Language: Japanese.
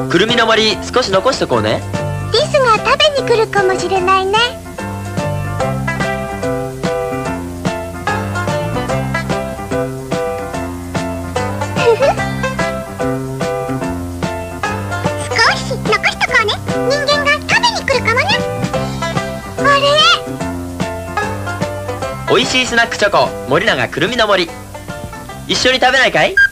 くるみの森少し残しとこうね。 リスが食べに来るかもしれないね。ふふ。少し残しとこうね。人間が食べに来るかもね。あれ？ おいしいスナックチョコ森永くるみの森、一緒に食べないかい？